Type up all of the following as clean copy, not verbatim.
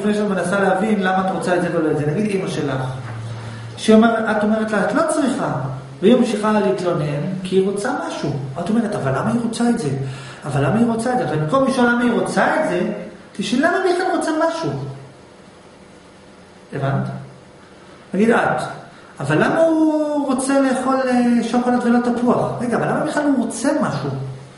לפני שאת מנסה להבין למה את רוצה את זה ולא את זה. נגיד אמא שלך, את אומרת לה, את לא צריכה, והיא ממשיכה להתלונן כי היא רוצה משהו. את אומרת, אבל למה היא רוצה את זה? אבל למה היא רוצה את זה? ובמקום לשאול למה היא רוצה את זה, תשאל למה היא בכלל רוצה משהו. הבנת? נגיד את, אבל למה הוא רוצה לאכול שוקולד ולא תפוח? רגע, אבל למה בכלל הוא רוצה משהו?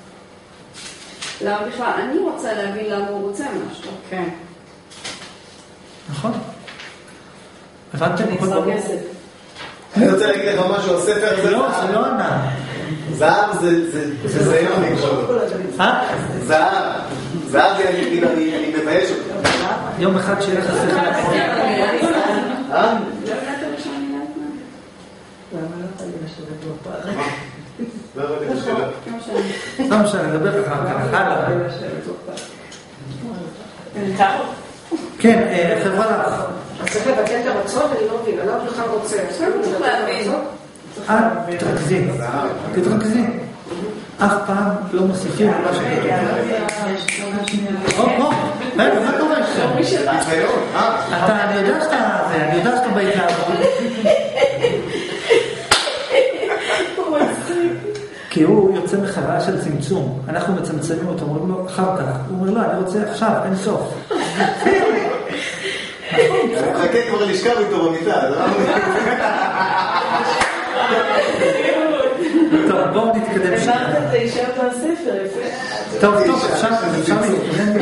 למה בכלל? אני רוצה להבין למה הוא רוצה משהו. כן. נכון. הבנתם? אני רוצה להגיד לך משהו, הספר הזה... לא, זה לא ענה. זהב זה זיון נגשו. זהב. זהב זה אני מבייש אותך. יום אחד שיהיה לך ספר. לא משנה, נדבר לך הלאה. כן, חברה לך. אז צריך לבטל את הרצון, אני לא מבין, אני לא בכלל רוצה. צריך להבין. תתרכזי. אף פעם לא מוסיפים על מה שכתוב. מה קורה שם? אני יודע שאתה בהתלהבות. כי הוא יוצא מחוויה של צמצום. אנחנו מצמצמים אותו, אומרים לו אחר כך. הוא אומר, לא, אני רוצה עכשיו, אין סוף. אני מחכה כבר לשכב איתו במיטה. טוב, בואו נתקדם שנייה. אמרת את האישה מהספר, טוב, אפשר להתקדם.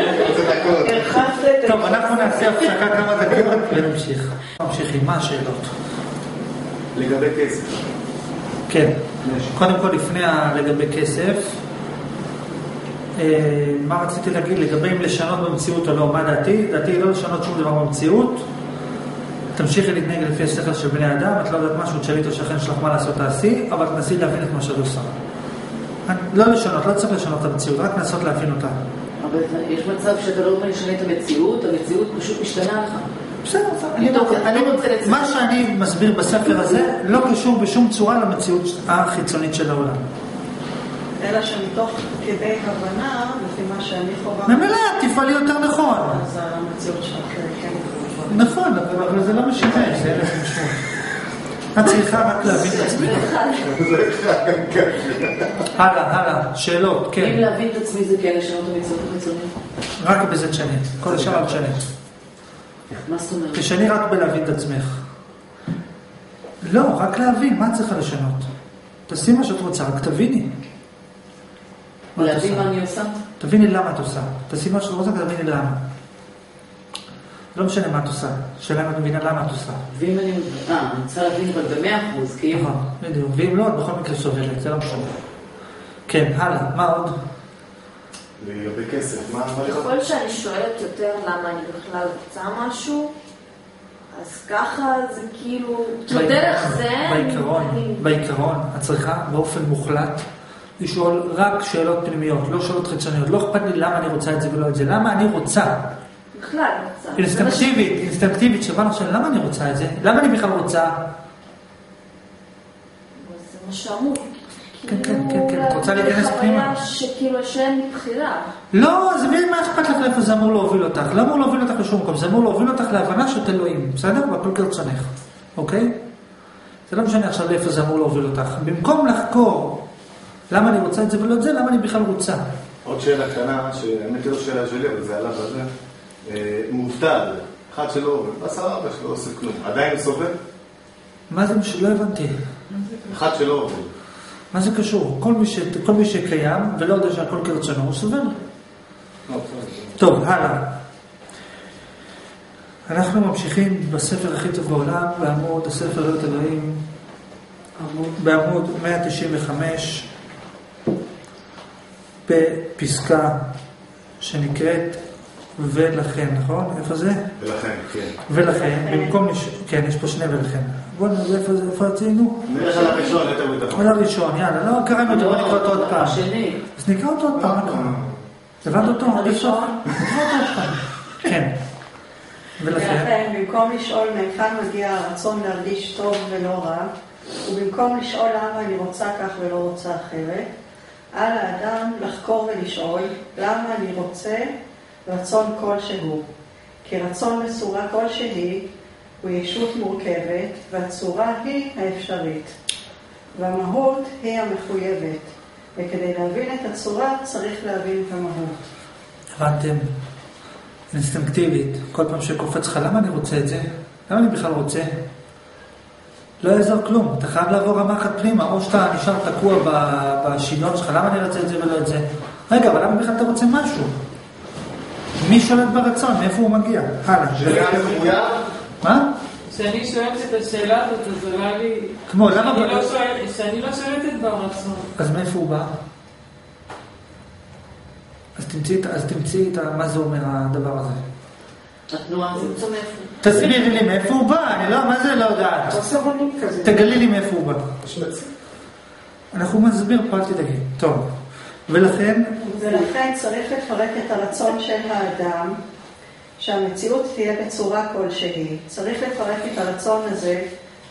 טוב, אנחנו נעשה הפסקה כמה דקות ונמשיך. נמשיך עם מה השאלות? לגבי כסף. כן, קודם כל לפני לגבי כסף, מה רציתי להגיד לגבי אם לשנות במציאות או לא, מה דעתי? דעתי לא לשנות שום דבר במציאות, תמשיכי להתנהג לפי השכל של בני אדם, את לא יודעת משהו, תשאלי אותו שכן שלך מה לעשות תעשי, אבל תנסי להבין את מה שאת עושה. לא לשנות, לא צריך לשנות את המציאות, רק לנסות להבין אותה. אבל יש מצב שאתה לא משנה את המציאות, המציאות פשוט משתנה לך. בסדר, מה שאני מסביר בספר הזה לא קשור בשום צורה למציאות החיצונית של העולם. אלא שמתוך כדי הבנה, לפי מה שאני חובה... ממילא, תפעלי יותר נכון. אז המציאות שלך כן. נכון, אבל זה לא משנה, זה אין לך משמעות. את צריכה רק להבין את עצמי. הלאה, שאלות, כן. אם להבין את עצמי זה כן לשנות את המציאות החיצונית? רק בזה תשנה, כל השאר תשנה. מה זאת אומרת? תשני רק בלהבין את עצמך. לא, רק להבין, מה את צריכה לשנות? תעשי מה שאת רוצה, רק תביני. להבין מה אני עושה? תביני למה את עושה. תעשי מה שאת רוצה, תביני למה. לא משנה מה את עושה. שאלה אם את מבינה למה את עושה. ואם אני צריכה להבין אבל ב100%, כי אם... נכון, בדיוק. ואם לא, את בכל מקרה סובלת, זה לא משנה. כן, הלאה, מה עוד? לגבי כסף, מה? ככל שאני שואלת יותר למה אני בכלל רוצה משהו, אז ככה זה כאילו... דרך זה... בעיקרון, את צריכה באופן מוחלט לשאול רק שאלות פנימיות, לא שאלות חיצוניות. לא אכפת לי למה אני רוצה את זה ולא את זה. למה אני רוצה? בכלל רוצה. אינסטינקטיבית, שבאנו של למה אני רוצה את זה? למה אני בכלל רוצה? זה מה שאמור. כן, את רוצה להיכנס פנימה. שכאילו שאין מבחירה. לא, זה מה אכפת לך לאיפה זה אמור להוביל אותך? לא אמור להוביל אותך לשום מקום, זה אמור להוביל אותך להבנה שאת אלוהים, בסדר? והכל כרצונך, אוקיי? זה לא משנה עכשיו לאיפה זה אמור להוביל אותך. במקום לחקור למה אני רוצה את זה ולא את זה, למה אני בכלל רוצה? עוד שאלה קטנה, שהאמת היא לא שאלה שלי, אבל זה עלה בזה. מובטל, אחד שלא עובד, בסבבה שלא עושה כלום, עדיין הוא סובל? מה זה? לא הבנתי. אחד שלא עובד. מה זה קשור? כל מי שקיים ולא יודע שהכל כרצונו הוא סובל. טוב, הלאה. אנחנו ממשיכים בספר הכי טוב בעולם, בעמוד הספר להיות אלוהים, בעמוד 195, בפסקה שנקראת ולכן, נכון? איפה זה? ולכן, כן. ולכן, במקום, כן, יש פה שני ולכן. בואו נראה איפה רצינו? נלך על הראשון, יותר ביטחון. על הראשון, יאללה, לא קראנו אותו, בוא נקרא אותו עוד פעם. אז נקרא אותו עוד פעם. הבנת אותו? הראשון? נקרא אותו עוד פעם. כן. ולכן, במקום לשאול מאיפה מגיע הרצון להרגיש טוב ולא רע, ובמקום לשאול למה אני רוצה כך ולא רוצה אחרת, על האדם לחקור ולשאול למה אני רוצה רצון כלשהו. כי רצון בצורה כלשהי הוא ישות מורכבת, והצורה היא האפשרית, והמהות היא המחויבת, וכדי להבין את הצורה צריך להבין את המהות. הבנתם? אינסטינקטיבית, כל פעם שקופץ לך, למה אני רוצה את זה? למה אני בכלל רוצה? לא יעזור כלום, אתה חייב לעבור רמה אחת פנימה, או שאתה נשאר תקוע בשוויון שלך, למה אני רוצה את זה ולא את זה? רגע, אבל למה בכלל אתה רוצה משהו? מי שולט ברצון? מאיפה הוא מגיע? הלאה. זה גם מחויב? מה? כשאני שואלת את השאלה הזאת, אז עולה לי... כמו, למה... שאני לא שולטת ברצון. אז מאיפה הוא בא? אז תמצאי מה זה אומר הדבר הזה. התנועה זה צומח. תסבירי לי מאיפה הוא בא, אני לא, מה זה לא יודעת? חוסרונים כזה. תגלי לי מאיפה הוא בא. אנחנו נסביר פה, אל תדאגי. טוב. ולכן צריך לפרק את הרצון של האדם, שהמציאות תהיה בצורה כלשהי. צריך לפרק את הרצון הזה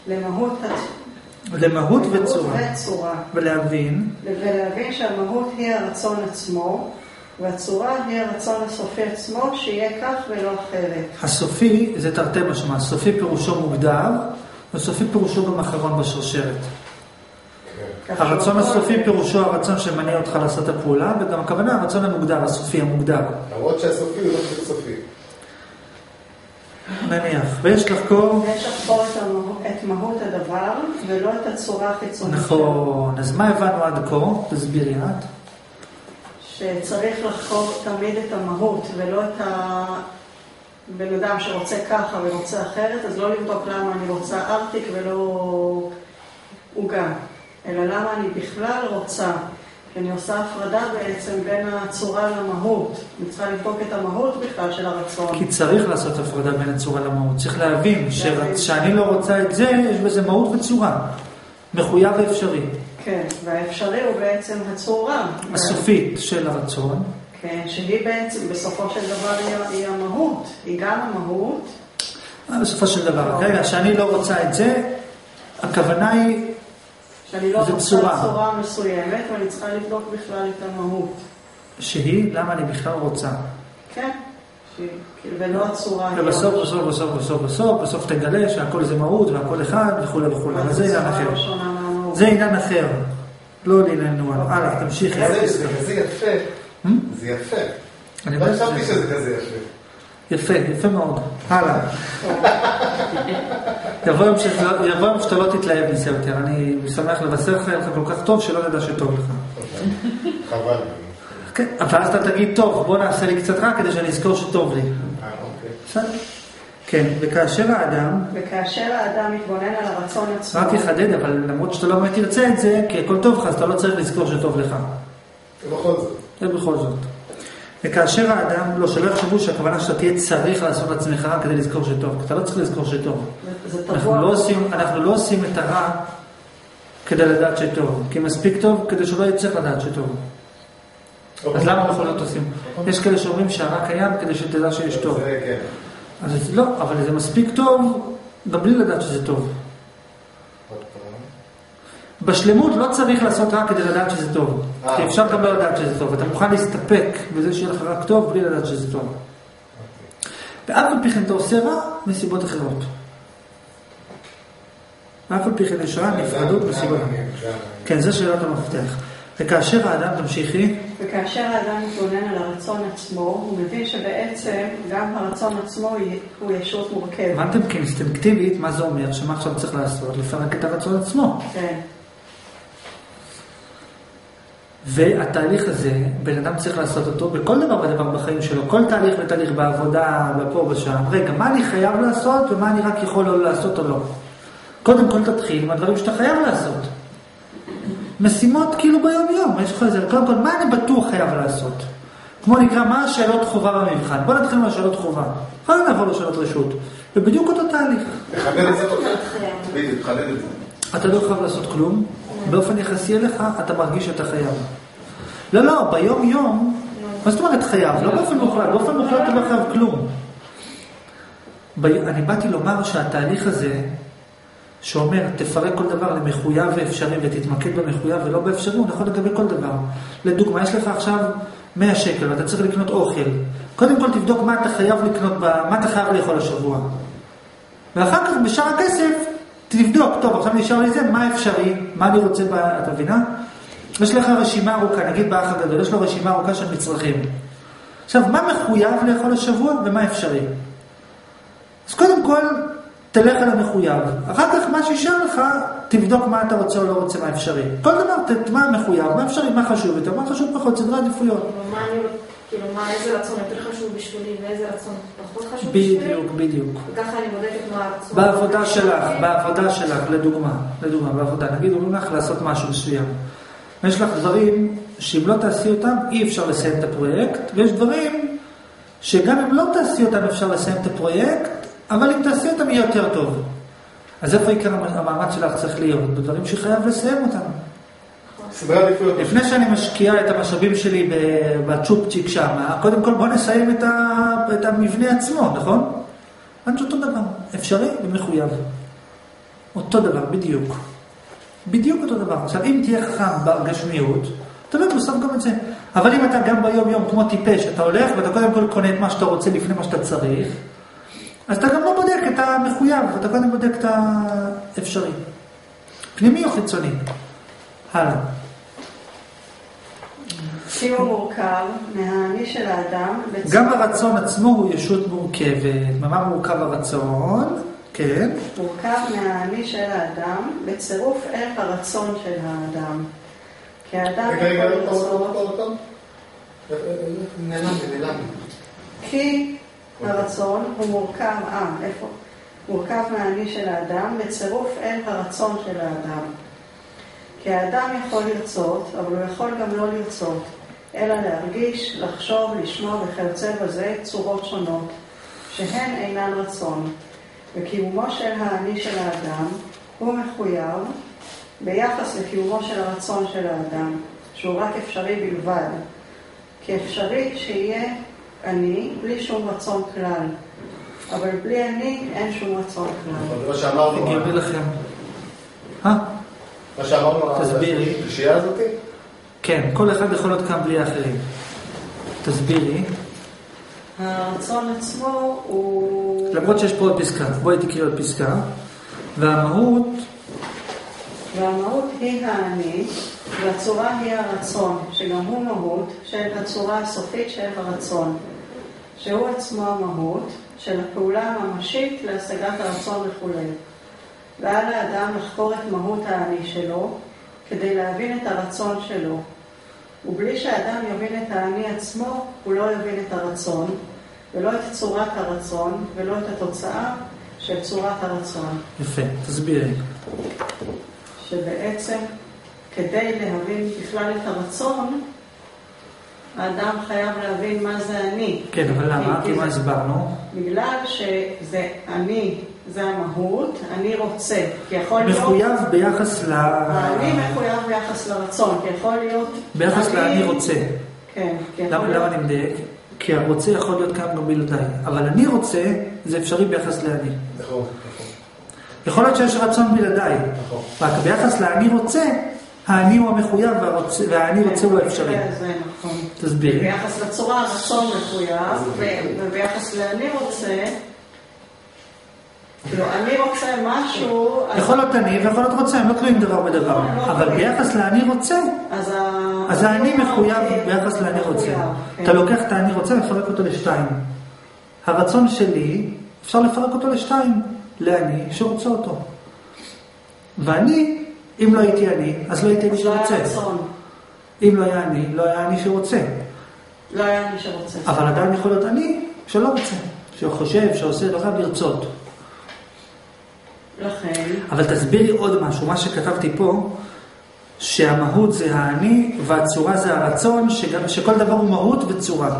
למהות וצורה. ולהבין שהמהות היא הרצון עצמו, והצורה היא הרצון הסופי עצמו, שיהיה כך ולא אחרת. הסופי זה תרתי משמע, הסופי פירושו מוגדר, וסופי פירושו גם אחרון בשרשרת. הרצון הסופי פירושו הרצון שמניע אותך לעשות את הפעולה, וגם הכוונה הרצון המוגדר, הסופי המוגדר. למרות שהסופי הוא לא סופי. נניח, ויש לחקור את מהות הדבר, ולא את הצורה החיצונית. נכון, אז מה הבנו עד כה? תסבירי את. שצריך לחקור תמיד את המהות, ולא את הבן אדם שרוצה ככה ורוצה אחרת, אז לא לבדוק למה אני רוצה ארטיק ולא עוגה, אלא למה אני בכלל רוצה. אני עושה הפרדה בעצם בין הצורה למהות. אני צריכה לבדוק את המהות בכלל של הרצון. כי צריך לעשות הפרדה בין הצורה למהות. צריך להבין שאני לא רוצה את זה, יש בזה מהות וצורה. מחויב ואפשרי. כן, והאפשרי הוא בעצם הצורה. הסופית של הרצון. כן, שהיא בעצם בסופו של דבר היא המהות. היא גם המהות. בסופו של דבר. רגע, שאני לא רוצה את זה, הכוונה היא שאני לא רוצה צורה מסוימת, ואני צריכה לבדוק בכלל את המהות. שהיא, למה אני בכלל רוצה? כן, ולא הצורה. ובסוף תגלה שהכל זה מהות והכל אחד וכו' וכו'. אבל זה עניין אחר. זה עניין אחר. לא לענייננו. הלאה, תמשיך. זה יפה. זה יפה. אני לא חשבתי שזה כזה יפה. יפה, יפה מאוד. הלאה. יבוא יום שאתה לא תתלהב מזה יותר. אני שמח לבשר לך כל כך טוב שלא נדע שטוב לך. חבל. כן, אבל אז אתה תגיד טוב, בוא נעשה לי קצת רע כדי שאני אזכור שטוב לי. אוקיי. בסדר? כן, וכאשר האדם מתבונן על הרצון עצמו. רק יחדד, אבל למרות שאתה לא באמת תרצה את זה, כי הכל טוב לך, אז אתה לא צריך לזכור שטוב לך. ובכל זאת. זה בכל זאת. וכאשר האדם, לא, שלא יחשבו שהכוונה שאתה תהיה צריך לעשות לעצמך רק כדי לזכור שטוב. אתה לא צריך לזכור שטוב. אנחנו לא עושים את הרע כדי לדעת שטוב. כי מספיק טוב כדי שלא יהיה צריך לדעת שטוב. אז למה בכל זאת עושים? יש כאלה שאומרים שהרע קיים כדי שתדע שיש טוב. זה כן. אז לא, אבל זה מספיק טוב גם בלי לדעת שזה טוב. בשלמות לא צריך לעשות רע כדי לדעת שזה טוב. כי אפשר גם לא לדעת שזה טוב. אתה מוכן להסתפק בזה שיהיה לך רק טוב בלי לדעת שזה טוב. ואף על פי כן אתה עושה רע מסיבות אחרות. ואף על פי כן יש רע נפרדות מסיבות. כן, זה שאלת המפתח. וכאשר האדם, תמשיכי. וכאשר האדם מתבונן על הרצון עצמו, הוא מבין שבעצם גם הרצון עצמו הוא ישות מורכבת. הבנתם כאינסטינקטיבית מה זה אומר? שמה עכשיו צריך לעשות? לפרק את הרצון עצמו. כן. והתהליך הזה, בן אדם צריך לעשות אותו בכל דבר בחיים שלו, כל תהליך ותהליך בעבודה, בפה ובשם. רגע, מה אני חייב לעשות ומה אני רק יכול לא לעשות או לא? קודם כל תתחיל עם הדברים שאתה חייב לעשות. משימות כאילו ביום יום, יש לך איזה, קודם כל, מה אני בטוח חייב לעשות? כמו נקרא, מה השאלות חובה במבחן? בוא נתחיל מהשאלות חובה. אחר נעבור לשאלות רשות. ובדיוק אותו תהליך. תחדד את זה. בדיוק, תחדד את זה. אתה לא חייב לעשות כלום. באופן יחסי אליך, אתה מרגיש שאתה חייב. לא, ביום יום, מה זאת אומרת חייב? לא באופן מוחלט. באופן מוחלט אתה לא חייב כלום. אני באתי לומר שהתהליך הזה, שאומר, תפרק כל דבר למחויב ואפשרי ותתמקד במחויב ולא באפשרי, הוא נכון לגבי כל דבר. לדוגמה, יש לך עכשיו 100 שקל ואתה צריך לקנות אוכל. קודם כל תבדוק מה אתה חייב לקנות, מה אתה חייב לאכול השבוע. ואחר כך בשאר הכסף תבדוק, טוב, עכשיו נשאר לי זה, מה אפשרי, מה אני רוצה, אתה מבינה? יש לך רשימה ארוכה, נגיד באח הגדול, יש לו רשימה ארוכה של מצרכים. עכשיו, מה מחויב לאכול השבוע ומה אפשרי? אז קודם כל, תלך על המחויב. אחר כך, מה שישאר לך, תבדוק מה אתה רוצה או לא רוצה, מה אפשרי. כל דבר, מה מחויב, מה אפשרי, מה חשוב יותר, מה חשוב פחות, סדרי עדיפויות. מה אני, כאילו, מה, איזה רצון יותר חשוב בשבילי ואיזה רצון פחות חשוב בשבילי? בדיוק. וככה אני בודקת מה הרצון. בעבודה שלך, לדוגמה, בעבודה, נגיד, אומרים לך לעשות משהו מסוים. יש לך דברים שאם לא תעשי אותם, אי אפשר לסיים את הפרויקט, ויש דברים שגם אם לא תעשי אותם, אפשר לסיים את הפרויקט, אבל אם תעשי אותם יהיה יותר טוב. אז איפה עיקר המאמץ שלך צריך להיות? בדברים שחייב לסיים אותם. לפני שאני משקיעה את המשאבים שלי בצ'ופצ'יק שם, קודם כל בוא נסיים את המבנה עצמו, נכון? אז אותו דבר, אפשרי ומחויב. אותו דבר, בדיוק. בדיוק אותו דבר. עכשיו, אם תהיה חכם בגשמיות, תבדוק בסוף גם את זה. אבל אם אתה גם ביום יום כמו טיפש, אתה הולך ואתה קודם כל קונה את מה שאתה רוצה לפני מה שאתה צריך, אז אתה גם לא בודק את המחויב, אתה קודם בודק את האפשרי. פנימי או חיצוני? הלאה. כי הוא מורכב מהאני של האדם. גם הרצון עצמו הוא ישות מורכבת. מה מורכב הרצון? כן. מורכב מהאני של האדם בצירוף אל הרצון של האדם. כי האדם יכול לרצות... נעלם. כי הרצון הוא מורכב, מורכב מהאני של האדם בצירוף אל הרצון של האדם. כי האדם יכול לרצות, אבל הוא יכול גם לא לרצות, אלא להרגיש, לחשוב, לשמוע וכיוצא בזה צורות שונות, שהן אינן רצון. וקיומו של האני של האדם הוא מחויב ביחס לקיומו של הרצון של האדם, שהוא רק אפשרי בלבד. כי אפשרי שיהיה אני בלי שום רצון כלל. אבל בלי אני אין שום רצון כלל. מה שאמרנו... תגידי לכם. מה שאמרנו... תסבירי. השאלה הזאת? כן, כל אחד יכול להיות כאן בלי האחרים. תסבירי. הרצון עצמו הוא... למרות שיש פה עוד פסקה. בואי תקראי עוד פסקה. והמהות היא האני, והצורה היא הרצון, שגם הוא מהות של הצורה הסופית של הרצון, שהוא עצמו המהות של הפעולה הממשית להשגת הרצון וכו'. ועל האדם לחקור את מהות האני שלו, כדי להבין את הרצון שלו. ובלי שהאדם יבין את האני עצמו, הוא לא יבין את הרצון, ולא את צורת הרצון, ולא את התוצאה של צורת הרצון. יפה, תסבירי. שבעצם כדי להבין בכלל את הרצון, האדם חייב להבין מה זה אני. כן, אבל למה? כי מה הסברנו? בגלל שזה אני, זה המהות, אני רוצה. כי יכול להיות... מחויב ביחס ל... אני מחויב ביחס לרצון, כי יכול להיות... ביחס לאני רוצה. כן. למה אני מדייק? כי הרוצה יכול להיות כאן גם בלעדיי. אבל אני רוצה, זה אפשרי ביחס לאני. נכון. יכול להיות שיש רצון בלעדיי. רק ביחס לאני רוצה, האני הוא המחויב והאני רוצה הוא האפשרי. זה נכון. תסבירי. ביחס לצורה הרצון מחויב, וביחס לאני רוצה, כאילו, אני רוצה משהו... יכול להיות אני ויכול להיות רוצה, הם לא תלויים דבר בדבר. אבל ביחס לאני רוצה, אז האני מחויב ביחס לאני רוצה. אתה לוקח את האני רוצה ומפרק אותו לשתיים. הרצון שלי, אפשר לפרק אותו לשתיים. לאני שרוצה אותו. ואני, אם לא הייתי אני, אז לא הייתי אני שרוצה. אם לא היה אני, לא היה אני שרוצה. לא היה אני שרוצה. אבל עדיין יכול להיות אני שלא רוצה. שחושב, שעושה, לא חייב לרצות. לכן. אבל תסבירי עוד משהו, מה שכתבתי פה, שהמהות זה האני, והצורה זה הרצון, שכל דבר הוא מהות וצורה.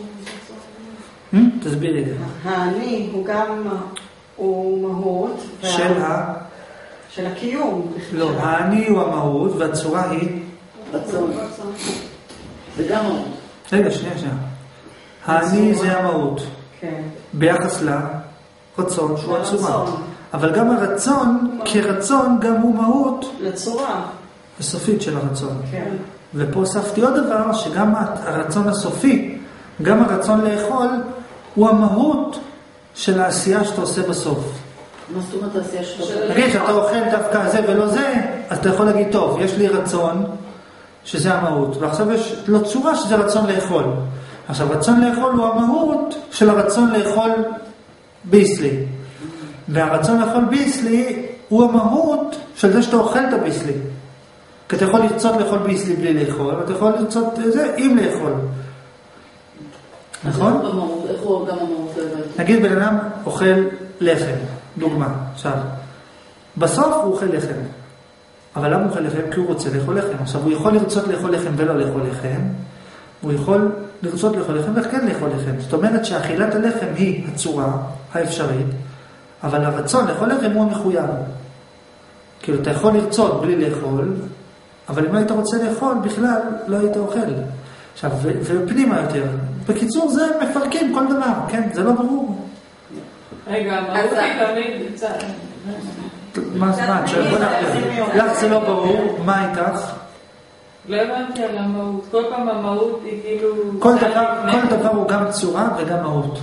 תסבירי. האני הוא גם... הוא מהות של הקיום. לא, האני הוא המהות והצורה היא רצון. וגם מהות. רגע, שנייה. האני זה המהות. כן. ביחס לרצון שהוא הצורה. אבל גם הרצון כרצון גם הוא מהות לצורה. הסופית של הרצון. כן. ופה הוספתי עוד דבר שגם הרצון הסופי גם הרצון לאכול הוא המהות של העשייה שאתה עושה בסוף. מה זאת אומרת העשייה שאתה? נגיד שאתה אוכל דווקא זה ולא זה, אז אתה יכול להגיד, טוב, יש לי רצון שזה המהות, ועכשיו יש לו צורה שזה רצון לאכול. עכשיו, רצון לאכול הוא המהות של הרצון לאכול ביסלי. והרצון לאכול ביסלי הוא המהות של זה שאתה אוכל את הביסלי. כי אתה יכול לרצות לאכול ביסלי בלי לאכול, ואתה יכול לרצות זה עם לאכול. נכון? איך הוא גם המהות? נגיד בן אדם אוכל לחם, דוגמה, עכשיו. בסוף הוא אוכל לחם. אבל למה הוא אוכל לחם? כי הוא רוצה לאכול לחם. עכשיו, הוא יכול לרצות לאכול לחם ולא לאכול לחם. הוא יכול לרצות לאכול לחם וכן לאכול לחם. זאת אומרת שאכילת הלחם היא הצורה האפשרית, אבל הרצון לאכול לחם הוא המחויב. כאילו, אתה יכול לרצות בלי לאכול, אבל אם לא היית רוצה לאכול, בכלל לא היית אוכל. עכשיו, ופנימה יותר. בקיצור, זה מפרקים כל דבר, כן? זה לא ברור. רגע, המהות היא תמיד בצד. מה? לך זה לא ברור, מה איתך? לא הבנתי על המהות. כל פעם המהות היא כאילו... כל דבר הוא גם צורה וגם מהות.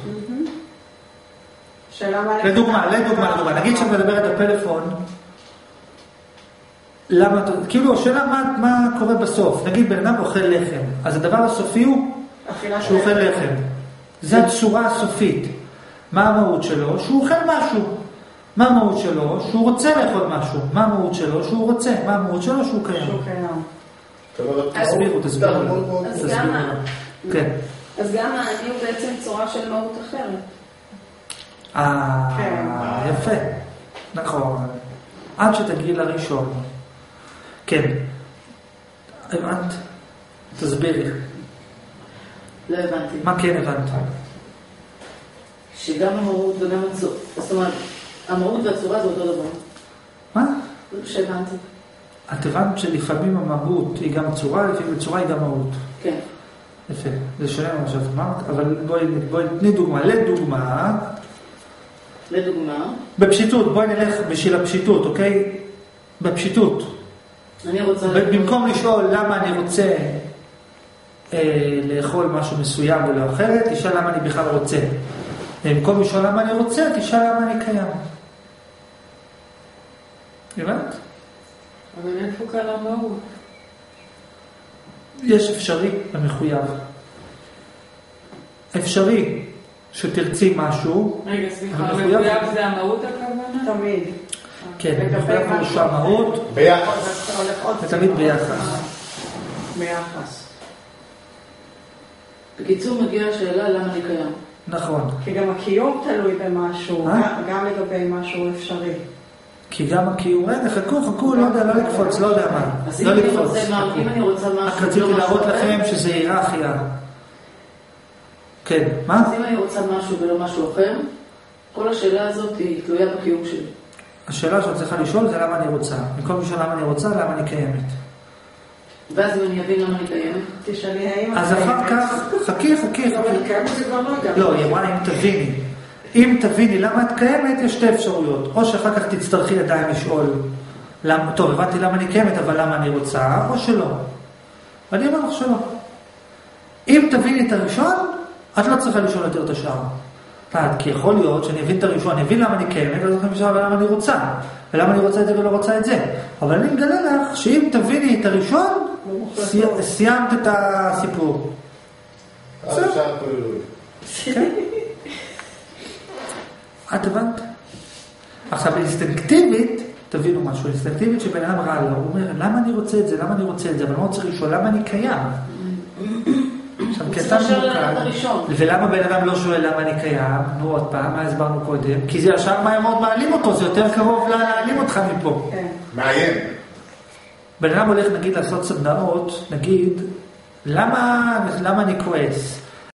לדוגמה, נגיד שאת מדברת בפלאפון, כאילו השאלה מה קורה בסוף. נגיד בן אדם אוכל לחם, אז הדבר הסופי הוא שהוא אוכל לחם. זה הצורה הסופית. מה המהות שלו? שהוא אוכל משהו. מה המהות שלו? שהוא רוצה לאכול משהו. מה המהות שלו? שהוא רוצה. מה המהות שלו? שהוא קיים. תסבירו. כן. אז גם אני הוא בעצם צורה של מהות אחרת. יפה. נכון. עד שתגיעי לראשון. כן. הבנת? תסבירי. לא הבנתי. מה כן הבנת? שגם המהות וגם הצורה, זאת אומרת, המהות והצורה זה אותו דבר. מה? זה שהבנתי. את הבנת שלפעמים המהות היא גם צורה, לפעמים הצורה היא גם מהות. כן. יפה. זה שונה מה שאת אמרת, אבל בואי תני דוגמה. לדוגמה. בפשיטות, בואי נלך בשביל הפשיטות, אוקיי? בפשיטות. אני רוצה... במקום לשאול למה אני רוצה לאכול משהו מסוים ולא אחרת, תשאל למה אני בכלל רוצה. במקום לשאול למה אני רוצה, תשאל למה אני קיים. הבנת? אבל איפה כאן המהות? יש אפשרי ומחויב. אפשרי שתרצי משהו. רגע, סליחה, מחויב זה המהות הכוונה? תמיד. כן, מחויב משהו המהות. ביחס. זה תמיד ביחס. ביחס. בקיצור מגיעה השאלה למה אני קיים. נכון. כי גם הקיום תלוי במשהו, גם לגבי משהו אפשרי. כי גם הקיום, חכו, לא יודע, לא לקפוץ, לא יודע מה. לא לקפוץ. אם אני רוצה משהו... רק רציתי להראות לכם שזה היררכיה. כן, מה? אז אם אני רוצה משהו ולא משהו אחר, כל השאלה הזאת היא תלויה בקיום שלי. השאלה שאת צריכה לשאול זה למה אני רוצה. במקום לשאול למה אני רוצה, למה אני קיימת. ואז אם אני אבין למה אני קיימת, תשאלי האם... אז אחר כך, חכי. אבל קיימת זה כבר לא יודע. לא, היא אמרה אם תביני. אם תביני למה את קיימת, יש שתי אפשרויות. או שאחר כך תצטרכי עדיין לשאול, טוב, הבנתי למה אני קיימת, אבל למה אני רוצה, או שלא. ואני אומר לך שלא. אם תביני את הראשון, את לא צריכה לשאול יותר את השאר. כי יכול להיות שאני אבין את הראשון, אני אבין למה אני קיימת, ואז אני חושב למה אני רוצה. ולמה אני רוצה את זה ולא רוצה את זה. אבל אני מגלה לך שאם תביני את הראשון, סיימת את הסיפור. את הבנת? עכשיו, אינסטינקטיבית, תבינו משהו, אינסטינקטיבית שבן אדם רע לו, הוא אומר, למה אני רוצה את זה, למה אני רוצה את זה, אבל לא צריך לשאול, למה אני קיים? עכשיו, כי אתה מוכן, ולמה בן אדם לא שואל למה אני קיים? נו, עוד פעם, מה הסברנו קודם? כי זה ישר מהר מאוד מעלים אותו, זה יותר קרוב להעלים אותך מפה. מעיין. בן אדם הולך, נגיד, לעשות סדנאות, נגיד, למה אני כועס?